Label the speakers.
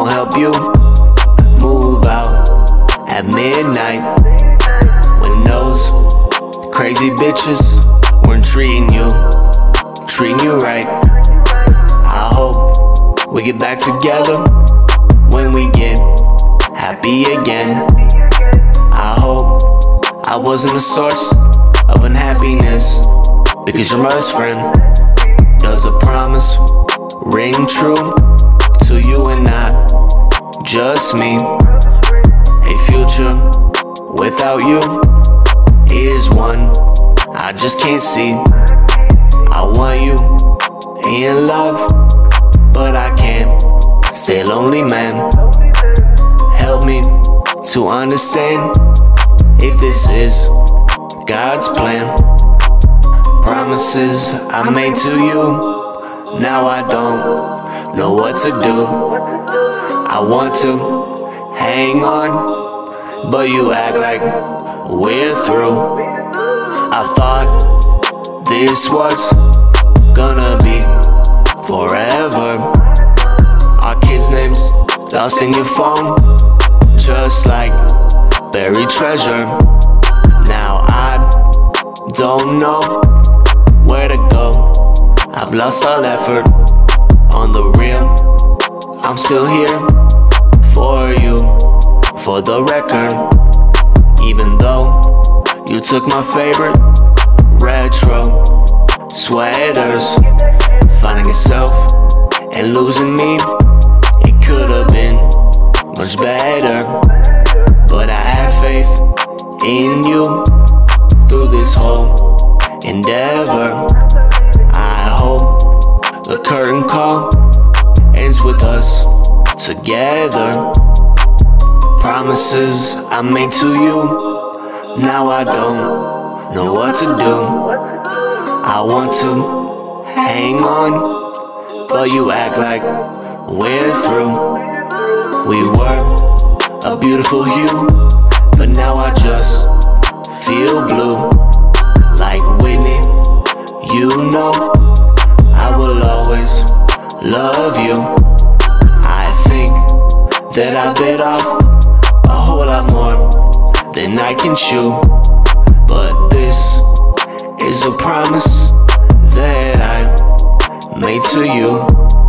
Speaker 1: gon' help you move out at midnight when those crazy bitches weren't treating you right. I hope we get back together when we get happy again. I hope I wasn't the source of unhappiness, because you're my best friend. Does a promise ring true to you and not just me? A future without you is one I just can't see. I want you in love, but I can't stay a lonely man. Help me to understand if this is God's plan. Promises I made to you, now I don't know what to do. I want to hang on, but you act like we're through. I thought this was gonna be forever. Our kids' names lost in your phone, just like buried treasure. Now I don't know where to go. I've lost all effort. On the real, I'm still here for you, for the record. Even though you took my favorite retro sweaters, finding yourself and losing me, it could have been much better. But I have faith in you through this whole endeavor. I hope the curtain call ends with us together. Promises I made to you, now I don't know what to do. I want to hang on, but you act like we're through. We were a beautiful hue, but now I just feel blue. Like Whitney, you know I will always love you. I think that I bit off a whole lot more than I can chew, but this is a promise that I made to you.